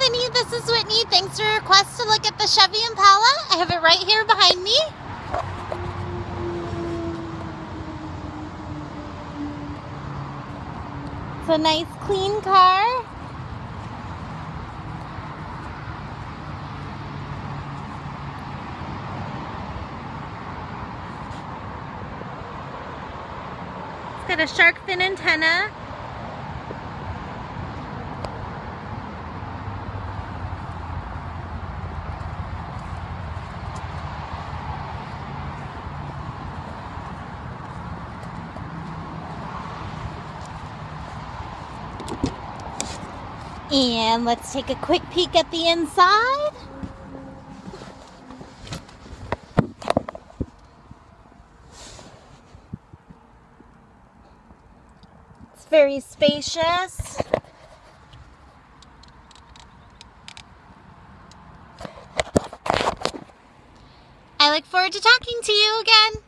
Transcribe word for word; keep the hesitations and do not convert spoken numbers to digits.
Anthony, this is Whitney. Thanks for your request to look at the Chevy Impala. I have it right here behind me. It's a nice clean car. It's got a shark fin antenna. And let's take a quick peek at the inside. It's very spacious. I look forward to talking to you again.